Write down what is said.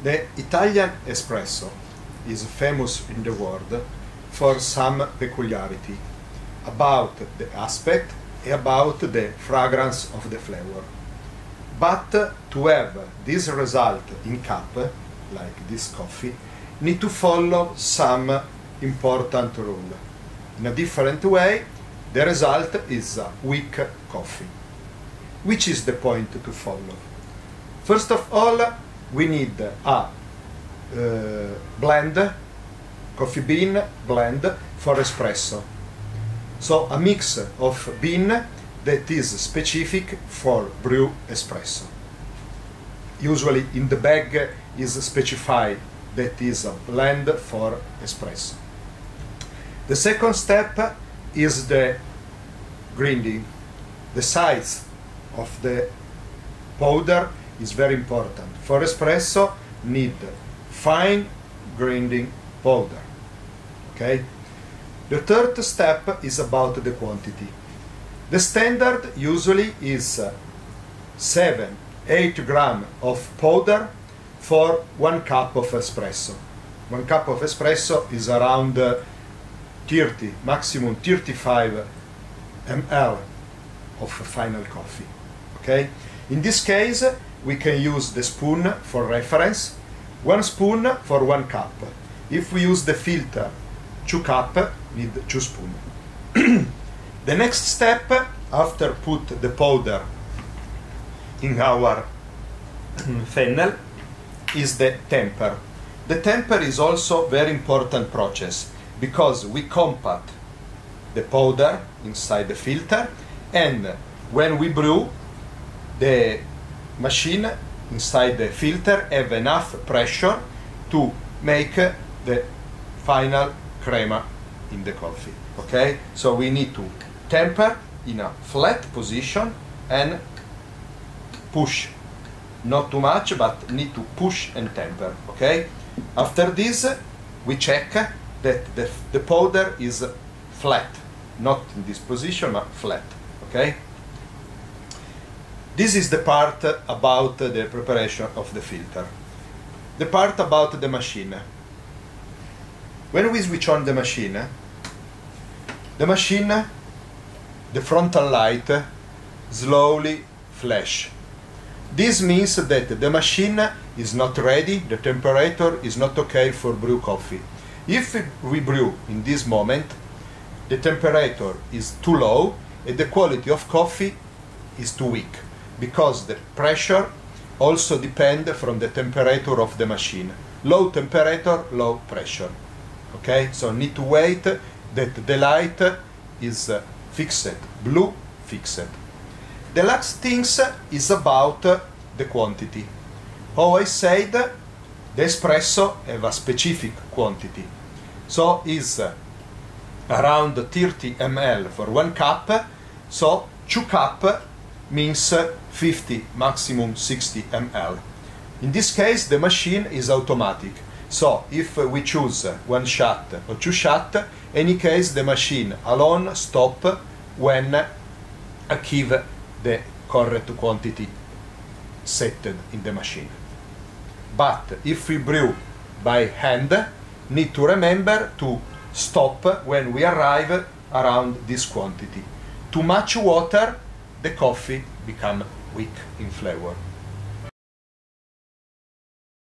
The Italian espresso is famous in the world for some peculiarity about the aspect and about the fragrance of the flavor. But to have this result in cup, like this coffee, need to follow some important rule. In a different way, the result is a weak coffee. Which is the point to follow? First of all, we need a blend, coffee bean blend for espresso. So a mix of bean that is specific for brew espresso. Usually in the bag is specified that is a blend for espresso. The second step is the grinding. The size of the powder is very important. For espresso, need fine grinding powder. Okay? The third step is about the quantity. The standard usually is 7-8 grams of powder for 1 cup of espresso. 1 cup of espresso is around 30, maximum 35 ml of final coffee. Okay? In this case, we can use the spoon for reference, 1 spoon for 1 cup. If we use the filter 2 cup, need 2 spoons. The next step, after put the powder in our funnel, is the temper. The temper is also very important process because we compact the powder inside the filter, and when we brew, the machine inside the filter have enough pressure to make the final crema in the coffee. Okay, so we need to temper in a flat position and push, not too much, but need to push and temper. Okay, after this we check that the powder is flat, not in this position but flat. Okay, this is the part about the preparation of the filter. The part about the machine. When we switch on the machine, the frontal light slowly flash. This means that the machine is not ready, the temperature is not okay for brew coffee. If we brew in this moment, the temperature is too low and the quality of coffee is too weak, because the pressure also depends from the temperature of the machine. Low temperature, low pressure. Okay, so need to wait that the light is fixed, blue fixed. The last things is about the quantity. How I said, the espresso have a specific quantity. So is around 30 ml for 1 cup, so 2 cup means 50, maximum 60 ml. In this case, the machine is automatic. So if we choose 1 shot or 2 shots, any case the machine alone stop when achieve the correct quantity set in the machine. But if we brew by hand, need to remember to stop when we arrive around this quantity. Too much water, the coffee become weak in flavor.